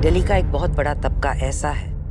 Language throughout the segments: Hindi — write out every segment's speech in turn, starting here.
दिल्ली का एक बहुत बड़ा तबका ऐसा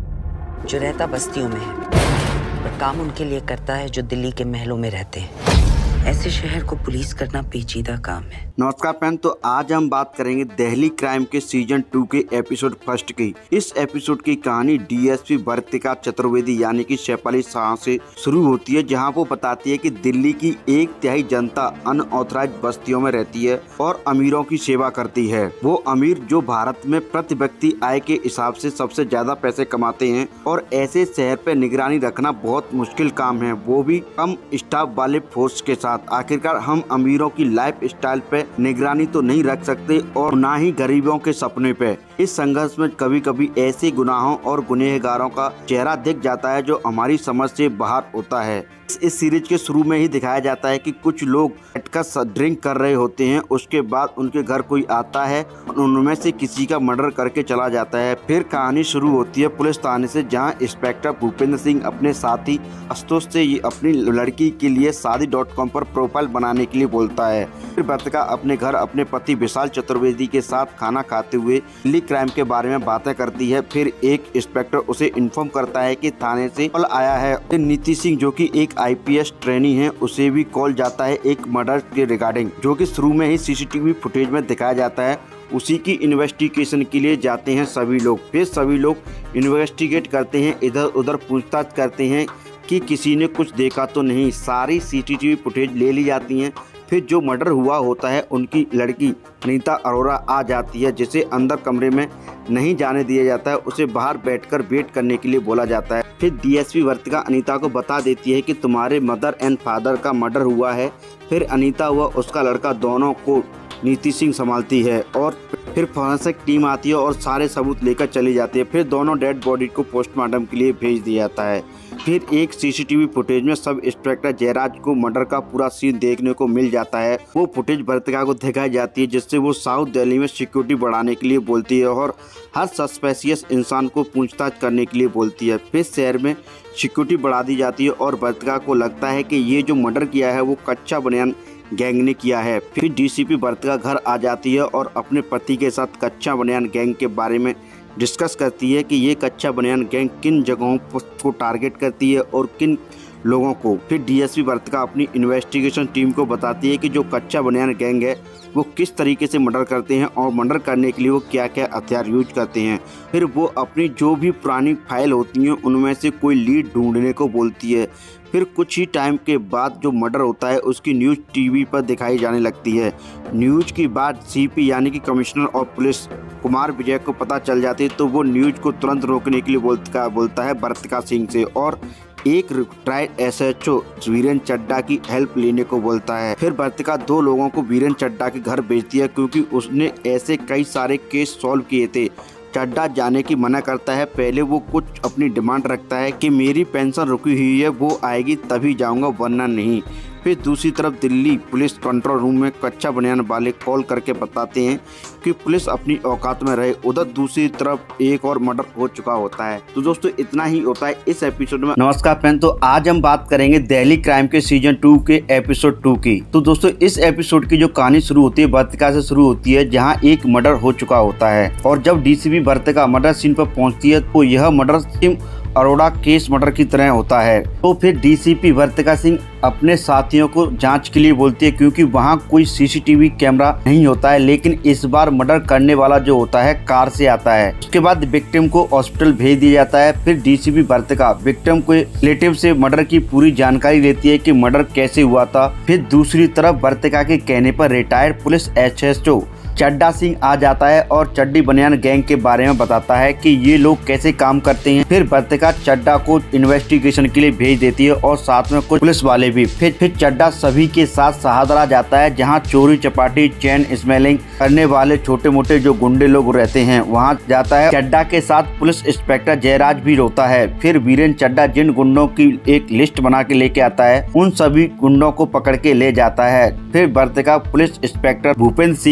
है जो रहता बस्तियों में है पर काम उनके लिए करता है जो दिल्ली के महलों में रहते हैं। ऐसे शहर को पुलिस करना पेचीदा काम है। नमस्कार फ्रेंड, तो आज हम बात करेंगे दिल्ली क्राइम के सीजन 2 के एपिसोड फर्स्ट की। इस एपिसोड की कहानी डीएसपी वर्तिका चतुर्वेदी यानी कि शेफाली शाह से शुरू होती है, जहां वो बताती है कि दिल्ली की 1/3 जनता अनऑथराइज बस्तियों में रहती है और अमीरों की सेवा करती है। वो अमीर जो भारत में प्रति व्यक्ति आय के हिसाब से सबसे ज्यादा पैसे कमाते हैं और ऐसे शहर पे निगरानी रखना बहुत मुश्किल काम है, वो भी कम स्टाफ वाले फोर्स के साथ। आखिरकार हम अमीरों की लाइफ स्टाइल पे निगरानी तो नहीं रख सकते और ना ही गरीबों के सपने पे। इस संघर्ष में कभी कभी ऐसे गुनाहों और गुनहगारों का चेहरा दिख जाता है जो हमारी समझ से बाहर होता है। इस सीरीज के शुरू में ही दिखाया जाता है कि कुछ लोग बैठकर ड्रिंक कर रहे होते हैं, उसके बाद उनके घर कोई आता है, उनमें से किसी का मर्डर करके चला जाता है। फिर कहानी शुरू होती है पुलिस थाने से, जहां इंस्पेक्टर भूपेंद्र सिंह अपने साथी आशुतोष से अपनी लड़की के लिए शादी.com पर प्रोफाइल बनाने के लिए बोलता है। फिर वर्तिका अपने घर अपने पति विशाल चतुर्वेदी के साथ खाना खाते हुए दिल्ली क्राइम के बारे में बातें करती है। फिर एक इंस्पेक्टर उसे इन्फॉर्म करता है कि थाने से कॉल आया है। नीति सिंह जो कि एक आईपीएस ट्रेनी है, उसे भी कॉल जाता है एक मर्डर के रिगार्डिंग, जो कि शुरू में ही सीसीटीवी फुटेज में दिखाया जाता है। उसी की इन्वेस्टिगेशन के लिए जाते हैं सभी लोग। फिर सभी लोग इन्वेस्टिगेट करते हैं, इधर उधर पूछताछ करते हैं कि किसी ने कुछ देखा तो नहीं। सारी सीसीटीवी फुटेज ले ली जाती हैं। फिर जो मर्डर हुआ होता है उनकी लड़की अनीता अरोरा आ जाती है, जिसे अंदर कमरे में नहीं जाने दिया जाता है, उसे बाहर बैठकर वेट करने के लिए बोला जाता है। फिर डीएसपी वर्तिका अनीता को बता देती है कि तुम्हारे मदर एंड फादर का मर्डर हुआ है। फिर अनीता व उसका लड़का दोनों को नीति सिंह संभालती है और फिर फॉरेंसिक टीम आती है और सारे सबूत लेकर चली जाती है। फिर दोनों डेड बॉडी को पोस्टमार्टम के लिए भेज दिया जाता है। फिर एक सीसीटीवी फुटेज में सब इंस्पेक्टर जयराज को मर्डर का पूरा सीन देखने को मिल जाता है। वो फुटेज वर्तिका को दिखाई जाती है, जिससे वो साउथ दिल्ली में सिक्योरिटी बढ़ाने के लिए बोलती है और हर सस्पेशियस इंसान को पूछताछ करने के लिए बोलती है। फिर शहर में सिक्योरिटी बढ़ा दी जाती है और वर्तिका को लगता है कि ये जो मर्डर किया है वो कच्चा बनियान गैंग ने किया है। फिर डीसीपी वर्तिका घर आ जाती है और अपने पति के साथ कच्चा बनियान गैंग के बारे में डिस्कस करती है कि ये कच्चा बनियान गैंग किन जगहों को टारगेट करती है और किन लोगों को। फिर डीएसपी वर्तिका अपनी इन्वेस्टिगेशन टीम को बताती है कि जो कच्चा बनियान गैंग है वो किस तरीके से मर्डर करते हैं और मर्डर करने के लिए वो क्या क्या हथियार यूज करते हैं। फिर वो अपनी जो भी पुरानी फाइल होती हैं उनमें से कोई लीड ढूंढने को बोलती है। फिर कुछ ही टाइम के बाद जो मर्डर होता है उसकी न्यूज़ टीवी पर दिखाई जाने लगती है। न्यूज़ की बात सीपी यानी कि commissioner of police Kumar Vijay को पता चल जाती है, तो वो न्यूज़ को तुरंत रोकने के लिए बोलता है वर्तिका सिंह से और एक रिटायर्ड एसएचओ वीरेंद्र चड्डा की हेल्प लेने को बोलता है। फिर वर्तिका 2 लोगों को वीरेंद्र चड्डा के घर भेजती है, क्योंकि उसने ऐसे कई सारे केस सॉल्व किए थे। चड्डा जाने की मना करता है। पहले वो कुछ अपनी डिमांड रखता है कि मेरी पेंशन रुकी हुई है, वो आएगी तभी जाऊंगा वरना नहीं। फिर दूसरी तरफ दिल्ली पुलिस कंट्रोल रूम में कच्चा बनियान वाले कॉल करके बताते हैं कि पुलिस अपनी औकात में रहे। उधर दूसरी तरफ एक और मर्डर हो चुका होता है। तो दोस्तों इतना ही होता है इस एपिसोड में। नमस्कार फ्रेंड, तो आज हम बात करेंगे दिल्ली क्राइम के सीजन 2 के एपिसोड 2 की। तो दोस्तों इस एपिसोड की जो कहानी शुरू होती है वर्तिका से शुरू होती है, जहाँ एक मर्डर हो चुका होता है और जब डीसीपी वर्तिका मर्डर सीन पर पहुँचती है तो यह murder scene Arora case murder की तरह होता है। तो फिर डीसीपी वर्तिका सिंह अपने साथियों को जांच के लिए बोलती है, क्योंकि वहां कोई सीसीटीवी कैमरा नहीं होता है। लेकिन इस बार मर्डर करने वाला जो होता है कार से आता है। उसके बाद विक्टिम को हॉस्पिटल भेज दिया जाता है। फिर डीसीपी वर्तिका विक्टिम को रिलेटिव से मर्डर की पूरी जानकारी लेती है कि मर्डर कैसे हुआ था। फिर दूसरी तरफ वर्तिका के कहने पर retired police SHO Chadda Singh आ जाता है और चड्डी बनियान गैंग के बारे में बताता है कि ये लोग कैसे काम करते हैं। फिर वर्तिका चड्डा को इन्वेस्टिगेशन के लिए भेज देती है और साथ में कुछ पुलिस वाले भी। फिर चड्डा सभी के साथ शाहदरा जाता है, जहां चोरी चपाटी चेन स्मेलिंग करने वाले छोटे मोटे जो गुंडे लोग रहते हैं वहां जाता है। चड्डा के साथ पुलिस इंस्पेक्टर जयराज भी होता है। फिर वीरेंद्र चड्डा जिन गुंडों की एक लिस्ट बना के लेके आता है उन सभी गुंडों को पकड़ के ले जाता है। फिर वर्तिका पुलिस इंस्पेक्टर भूपेंद्र सिंह के साथ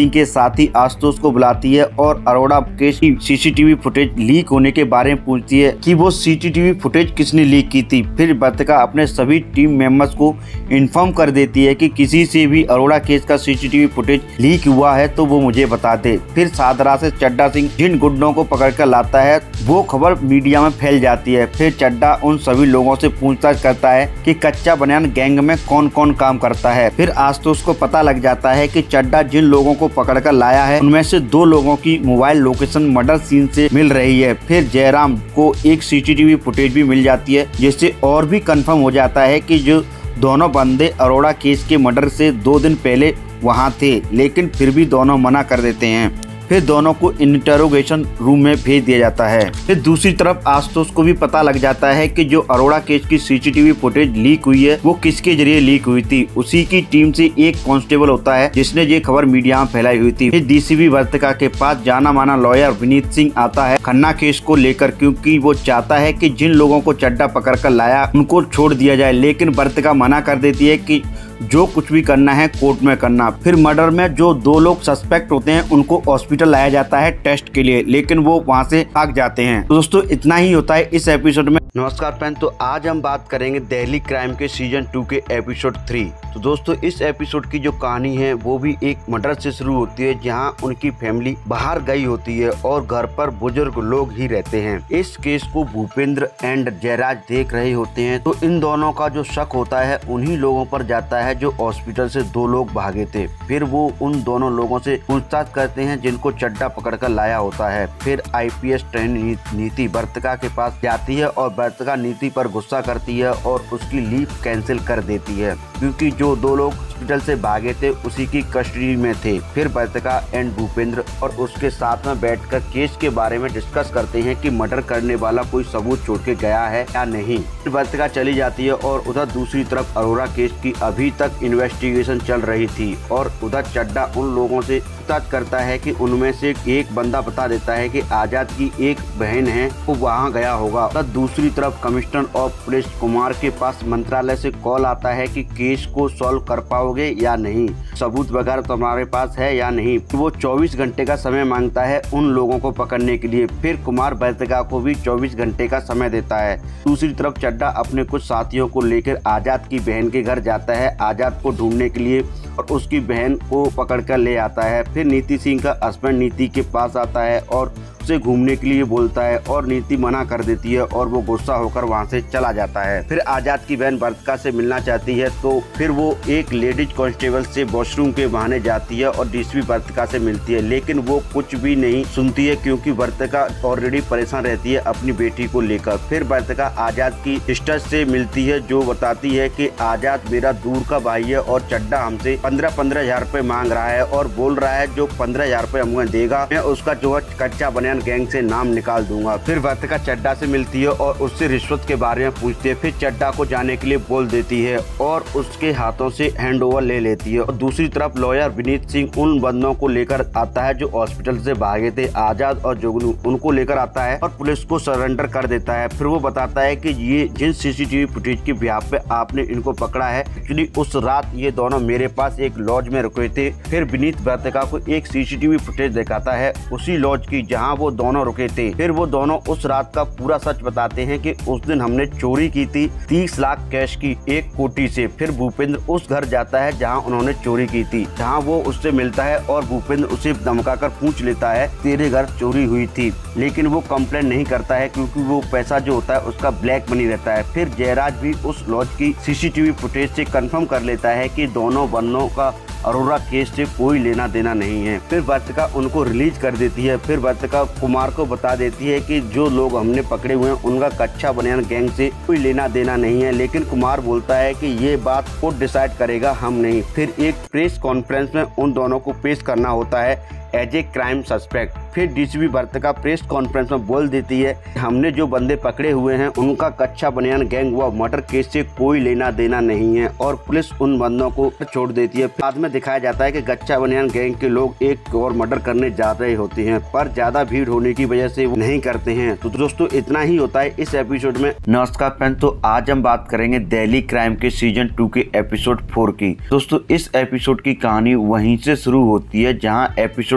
साथ ही आशुतोष को बुलाती है और अरोड़ा केस की सीसीटीवी फुटेज लीक होने के बारे में पूछती है कि वो सीसीटीवी फुटेज किसने लीक की थी। फिर वर्तिका अपने सभी टीम मेंबर्स को इन्फॉर्म कर देती है कि किसी से भी अरोड़ा केस का सीसीटीवी फुटेज लीक हुआ है तो वो मुझे बता दे। फिर सादरा से चड्डा सिंह जिन गुंडों को पकड़कर लाता है वो खबर मीडिया में फैल जाती है। फिर चड्डा उन सभी लोगों से पूछताछ करता है कि कच्चा बनियान गैंग में कौन कौन काम करता है। फिर आशुतोष को पता लग जाता है कि चड्डा जिन लोगों को पकड़कर लाया है उनमें से 2 लोगों की मोबाइल लोकेशन मर्डर सीन से मिल रही है। फिर जयराम को एक सीसीटीवी फुटेज भी मिल जाती है जिससे और भी कंफर्म हो जाता है कि जो दोनों बंदे अरोड़ा केस के मर्डर से 2 दिन पहले वहां थे, लेकिन फिर भी दोनों मना कर देते हैं। फिर दोनों को इंटरोगेशन रूम में भेज दिया जाता है। फिर दूसरी तरफ आशुतोष को भी पता लग जाता है कि जो अरोड़ा केस की सीसीटीवी फुटेज लीक हुई है वो किसके जरिए लीक हुई थी। उसी की टीम से एक कांस्टेबल होता है जिसने ये खबर मीडिया में फैलाई हुई थी। फिर डीसीपी वर्तिका के पास जाना माना लॉयर विनीत सिंह आता है खन्ना केस को लेकर, क्योंकि वो चाहता है कि जिन लोगों को चड्डा पकड़ कर लाया उनको छोड़ दिया जाए, लेकिन वर्तिका मना कर देती है कि जो कुछ भी करना है कोर्ट में करना। फिर मर्डर में जो 2 लोग सस्पेक्ट होते हैं उनको हॉस्पिटल लाया जाता है टेस्ट के लिए, लेकिन वो वहां से भाग जाते हैं। तो दोस्तों इतना ही होता है इस एपिसोड में। नमस्कार फ्रेंड, तो आज हम बात करेंगे दिल्ली क्राइम के सीजन 2 के एपिसोड 3। तो दोस्तों इस एपिसोड की जो कहानी है वो भी एक मर्डर से शुरू होती है जहां उनकी फैमिली बाहर गई होती है और घर पर बुजुर्ग लोग ही रहते हैं। इस केस को भूपेंद्र एंड जयराज देख रहे होते हैं, तो इन दोनों का जो शक होता है उन्हीं लोगों पर जाता है जो हॉस्पिटल से 2 लोग भागे थे। फिर वो उन दोनों लोगों से पूछताछ करते हैं जिनको चड्डा पकड़कर लाया होता है। फिर आईपीएस ट्रेनी नीति वर्तिका के पास जाती है और वर्तिका नीति पर गुस्सा करती है और उसकी लीव कैंसिल कर देती है, क्योंकि जो 2 लोग हॉस्पिटल से भागे थे उसी की कस्टडी में थे। फिर वर्तिका एंड भूपेंद्र और उसके साथ में बैठकर केस के बारे में डिस्कस करते हैं कि मर्डर करने वाला कोई सबूत छोड़ के गया है या नहीं। फिर वर्तिका चली जाती है और उधर दूसरी तरफ अरोड़ा केस की अभी तक इन्वेस्टिगेशन चल रही थी और उधर चड्डा उन लोगों से पूछताछ करता है कि उनमें से एक बंदा बता देता है कि आजाद की एक बहन है वो वहाँ गया होगा। तब दूसरी तरफ कमिश्नर ऑफ पुलिस कुमार के पास मंत्रालय से कॉल आता है कि केस को सॉल्व कर पाओगे या नहीं, सबूत वगैरह तुम्हारे पास है या नहीं। वो 24 घंटे का समय मांगता है उन लोगों को पकड़ने के लिए। फिर कुमार वर्तिका को भी 24 घंटे का समय देता है। दूसरी तरफ चड्डा अपने कुछ साथियों को लेकर आजाद की बहन के घर जाता है आजाद को ढूंढने के लिए और उसकी बहन को पकड़कर ले आता है। फिर नीति सिंह का हस्बैंड नीति के पास आता है और उसे घूमने के लिए बोलता है और नीति मना कर देती है और वो गुस्सा होकर वहां से चला जाता है। फिर आजाद की बहन वर्तिका से मिलना चाहती है तो फिर वो एक लेडीज कांस्टेबल से वॉशरूम के बहाने जाती है और डीसीपी वर्तिका से मिलती है, लेकिन वो कुछ भी नहीं सुनती है क्योंकि वर्तिका ऑलरेडी परेशान रहती है अपनी बेटी को लेकर। फिर वर्तिका आजाद की सिस्टर से मिलती है जो बताती है कि आजाद मेरा दूर का भाई है और चड्डा हमसे 15-15 हजार रुपए मांग रहा है और बोल रहा है जो 15 हजार रुपए हमें देगा मैं उसका जो है कच्चा बनियान गैंग से नाम निकाल दूंगा। फिर वर्तिका चड्डा से मिलती है और उससे रिश्वत के बारे में पूछती है। फिर चड्डा को जाने के लिए बोल देती है और उसके हाथों से हैंड ओवर ले लेती है। और दूसरी तरफ लॉयर विनीत सिंह उन बंदों को लेकर आता है जो हॉस्पिटल से भागे थे, आजाद और जोगनू, उनको लेकर आता है और पुलिस को सरेंडर कर देता है। फिर वो बताता है कि ये जिन सीसीटीवी फुटेज की बिहाफ पे आपने इनको पकड़ा है, एक्चुअली उस रात ये दोनों मेरे पास एक लॉज में रुके थे। फिर विनीत वर्तिका को एक सीसीटीवी फुटेज दिखाता है उसी लॉज की जहाँ वो दोनों रुके थे। फिर वो दोनों उस रात का पूरा सच बताते हैं कि उस दिन हमने चोरी की थी 30 लाख कैश की एक कोठी से। फिर भूपेंद्र उस घर जाता है जहां उन्होंने चोरी की थी, जहां वो उससे मिलता है और भूपेंद्र उसे धमकाकर पूछ लेता है तेरे घर चोरी हुई थी, लेकिन वो कंप्लेन नहीं करता है क्योंकि वो पैसा जो होता है उसका ब्लैक मनी रहता है। फिर जयराज भी उस लॉज की सीसीटीवी फुटेज से कंफर्म कर लेता है कि दोनों बंदों का अरोड़ा केस से कोई लेना देना नहीं है। फिर वर्तिका उनको रिलीज कर देती है। फिर वर्तिका कुमार को बता देती है कि जो लोग हमने पकड़े हुए हैं उनका कच्चा बनियान गैंग से कोई लेना देना नहीं है, लेकिन कुमार बोलता है कि ये बात कोर्ट डिसाइड करेगा, हम नहीं। फिर एक प्रेस कॉन्फ्रेंस में उन दोनों को पेश करना होता है एज ए क्राइम सस्पेक्ट। फिर डीसीपी वर्तिका प्रेस कॉन्फ्रेंस में बोल देती है हमने जो बंदे पकड़े हुए हैं उनका कच्चा बनियान गैंग व मर्डर केस से कोई लेना देना नहीं है और पुलिस उन बंदों को छोड़ देती है। बाद में दिखाया जाता है कि कच्चा बनियान गैंग के लोग एक और मर्डर करने जा रहे होते हैं, पर ज्यादा भीड़ होने की वजह से वो नहीं करते हैं। तो दोस्तों इतना ही होता है इस एपिसोड में। नमस्कार फ्रेंड, तो आज हम बात करेंगे दिल्ली क्राइम के सीजन 2 के एपिसोड 4 की। दोस्तों इस एपिसोड की कहानी वहीं से शुरू होती है जहाँ एपिसोड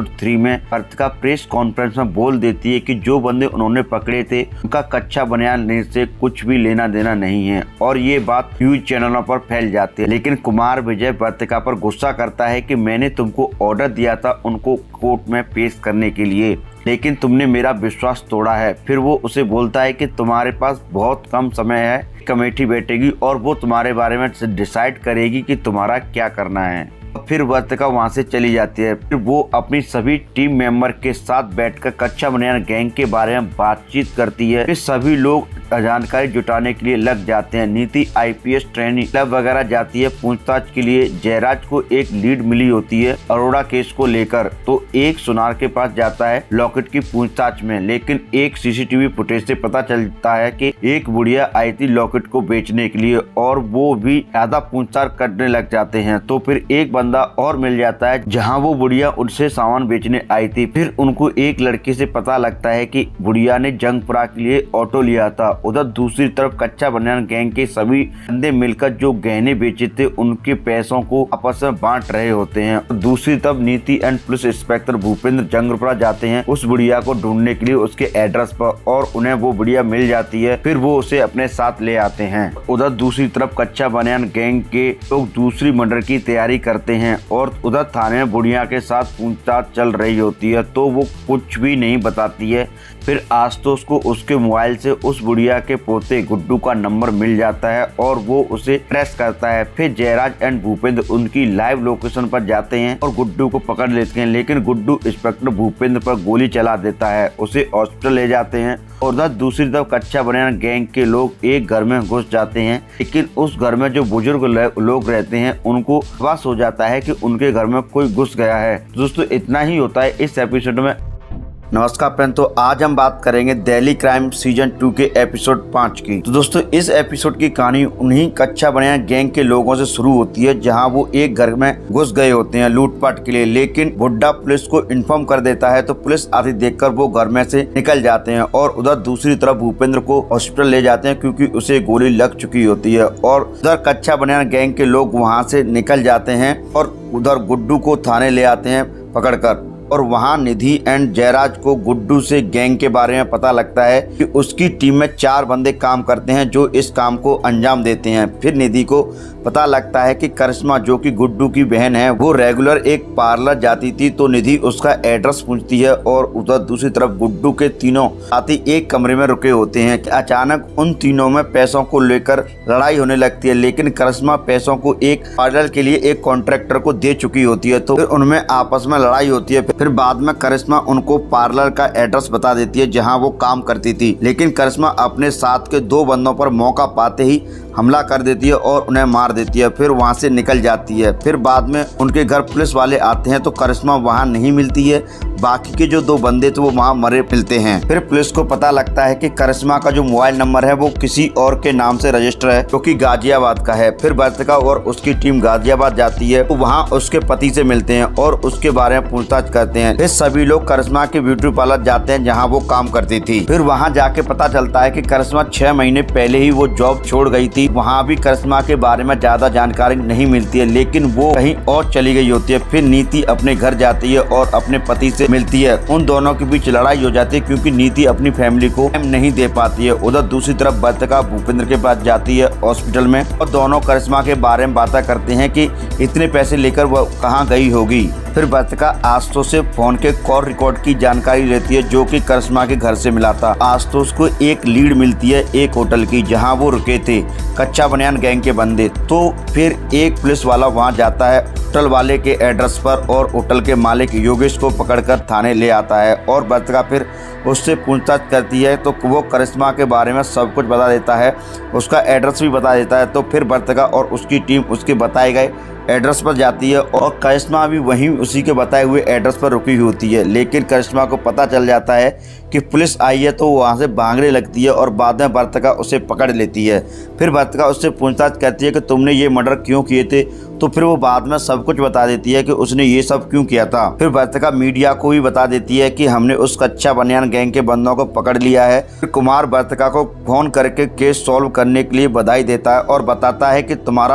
एपिसोड 3 में वर्तिका प्रेस कॉन्फ्रेंस में बोल देती है कि जो बंदे उन्होंने पकड़े थे उनका कच्चा बनियान लेने से कुछ भी लेना देना नहीं है, और ये बात न्यूज चैनलों पर फैल जाती है। लेकिन कुमार विजय वर्तिका पर गुस्सा करता है कि मैंने तुमको ऑर्डर दिया था उनको कोर्ट में पेश करने के लिए, लेकिन तुमने मेरा विश्वास तोड़ा है। फिर वो उसे बोलता है कि तुम्हारे पास बहुत कम समय है, कमेटी बैठेगी और वो तुम्हारे बारे में डिसाइड करेगी कि तुम्हारा क्या करना है। फिर वर्तिका वहां से चली जाती है। फिर वो अपनी सभी टीम मेंबर के साथ बैठकर कच्चा बनियान गैंग के बारे में बातचीत करती है। फिर सभी लोग जानकारी जुटाने के लिए लग जाते हैं। नीति आईपीएस ट्रेनिंग क्लब वगैरह जाती है पूछताछ के लिए। जयराज को एक लीड मिली होती है अरोड़ा केस को लेकर, तो एक सुनार के पास जाता है लॉकेट की पूछताछ में, लेकिन एक सीसीटीवी फुटेज से पता चलता है कि एक बुढ़िया आई थी लॉकेट को बेचने के लिए, और वो भी ज्यादा पूछताछ करने लग जाते हैं। तो फिर एक बंदा और मिल जाता है जहां वो बुढ़िया उनसे सामान बेचने आई थी। फिर उनको एक लड़के से पता लगता है कि बुढ़िया ने जंगपुरा के लिए ऑटो लिया था। उधर दूसरी तरफ कच्चा बनियान गैंग के सभी बंदे मिलकर जो गहने बेचे थे उनके पैसों को आपस में बांट रहे होते हैं। दूसरी तरफ Niti and police inspector Bhupendra Jangpura जाते हैं उस बुढ़िया को ढूंढने के लिए उसके एड्रेस पर, और उन्हें वो बुढ़िया मिल जाती है। फिर वो उसे अपने साथ ले आते हैं। उधर दूसरी तरफ कच्चा बनियान गैंग के लोग दूसरी मर्डर की तैयारी करते हैं, और उधर थाने में बुढ़िया के साथ पूछताछ चल रही होती है, तो वो कुछ भी नहीं बताती है। फिर आशुतोष को उसके मोबाइल से उस बुढ़िया के पोते गुड्डू का नंबर मिल जाता है और वो उसे ट्रेस करता है। फिर जयराज एंड भूपेंद्र उनकी लाइव लोकेशन पर जाते हैं और गुड्डू को पकड़ लेते हैं, लेकिन गुड्डू इंस्पेक्टर भूपेंद्र पर गोली चला देता है। उसे हॉस्पिटल ले जाते हैं। और उधर दूसरी तरफ कच्चा बनियान गैंग के लोग एक घर में घुस जाते हैं, लेकिन उस घर में जो बुजुर्ग लोग रहते हैं उनको विश्वास हो जाता है कि उनके घर में कोई घुस गया है। दोस्तों इतना ही होता है इस एपिसोड में। नमस्कार फ्रेंड, तो आज हम बात करेंगे दिल्ली क्राइम सीजन 2 के एपिसोड 5 की। तो दोस्तों इस एपिसोड की कहानी उन्हीं कच्चा बनियान गैंग के लोगों से शुरू होती है जहां वो एक घर में घुस गए होते हैं लूटपाट के लिए, लेकिन बुड्ढा पुलिस को इन्फॉर्म कर देता है, तो पुलिस आती देखकर वो घर में से निकल जाते हैं। और उधर दूसरी तरफ भूपेंद्र को हॉस्पिटल ले जाते हैं क्योंकि उसे गोली लग चुकी होती है, और उधर कच्चा बनियान गैंग के लोग वहाँ से निकल जाते हैं और उधर गुड्डू को थाने ले आते हैं पकड़कर। और वहां निधि एंड जयराज को गुड्डू से गैंग के बारे में पता लगता है कि उसकी टीम में 4 बंदे काम करते हैं जो इस काम को अंजाम देते हैं। फिर निधि को पता लगता है कि करिश्मा जो कि गुड्डू की बहन है वो रेगुलर एक पार्लर जाती थी, तो निधि उसका एड्रेस पूछती है। और उधर दूसरी तरफ गुड्डू के तीनों साथी एक कमरे में रुके होते हैं कि अचानक उन तीनों में पैसों को लेकर लड़ाई होने लगती है, लेकिन करिश्मा पैसों को एक पार्लर के लिए एक कॉन्ट्रैक्टर को दे चुकी होती है, तो फिर उनमें आपस में लड़ाई होती है। फिर बाद में करिश्मा उनको पार्लर का एड्रेस बता देती है जहां वो काम करती थी, लेकिन करिश्मा अपने साथ के 2 बंदों पर मौका पाते ही हमला कर देती है और उन्हें मार देती है। फिर वहां से निकल जाती है। फिर बाद में उनके घर पुलिस वाले आते हैं तो करिश्मा वहां नहीं मिलती है, बाकी के जो 2 बंदे थे वो वहां मरे मिलते हैं। फिर पुलिस को पता लगता है कि करिश्मा का जो मोबाइल नंबर है वो किसी और के नाम से रजिस्टर है जो कि गाजियाबाद का है। फिर वर्तिका और उसकी टीम गाजियाबाद जाती है, तो वहाँ उसके पति से मिलते हैं और उसके बारे में पूछताछ करते हैं। फिर सभी लोग करिश्मा के ब्यूटी पार्लर जाते हैं जहाँ वो काम करती थी। फिर वहाँ जाके पता चलता है कि करिश्मा 6 महीने पहले ही वो जॉब छोड़ गई थी। वहाँ भी करिश्मा के बारे में ज्यादा जानकारी नहीं मिलती है, लेकिन वो कहीं और चली गई होती है। फिर नीति अपने घर जाती है और अपने पति से मिलती है। उन दोनों के बीच लड़ाई हो जाती है क्योंकि नीति अपनी फैमिली को टाइम नहीं दे पाती है। उधर दूसरी तरफ वर्तिका भूपेंद्र के पास जाती है हॉस्पिटल में, और दोनों करिश्मा के बारे में बातें करते हैं कि इतने पैसे लेकर वो कहाँ गई होगी। फिर वर्तिका आशुतोष से फोन के कॉल रिकॉर्ड की जानकारी लेती है जो कि करिश्मा के घर से मिला था। आशुतोष को एक लीड मिलती है एक होटल की जहां वो रुके थे कच्चा बनियान गैंग के बंदे। तो फिर एक पुलिस वाला वहां जाता है होटल वाले के एड्रेस पर और होटल के मालिक योगेश को पकड़कर थाने ले आता है, और वर्तिका फिर उससे पूछताछ करती है तो वो करिश्मा के बारे में सब कुछ बता देता है, उसका एड्रेस भी बता देता है। तो फिर वर्तिका और उसकी टीम उसके बताए गए एड्रेस पर जाती है और करिश्मा भी वहीं उसी के बताए हुए एड्रेस पर रुकी होती है, लेकिन करिश्मा को पता चल जाता है कि पुलिस आई है, तो वहाँ से भागने लगती है और बाद में वर्तिका उसे पकड़ लेती है। फिर वर्तिका उससे पूछताछ करती है कि तुमने ये मर्डर क्यों किए थे, तो फिर वो बाद में सब कुछ बता देती है कि उसने ये सब क्यों किया था। फिर वर्तिका मीडिया को भी बता देती है कि हमने उस कच्चा बनियान गैंग के बंदों को पकड़ लिया है। फिर कुमार वर्तिका को फोन करके केस सॉल्व करने के लिए बधाई देता है और बताता है कि तुम्हारा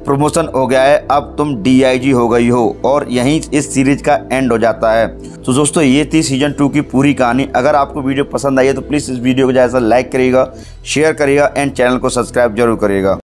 प्रमोशन हो गया है, अब तुम DIG हो गई हो, और यहीं इस सीरीज का एंड हो जाता है। तो दोस्तों ये थी सीजन 2 की पूरी कहानी। अगर आपको वीडियो पसंद आई है तो प्लीज़ इस वीडियो को ज़्यादा से लाइक करिएगा, शेयर करिएगा एंड चैनल को सब्सक्राइब जरूर करिएगा।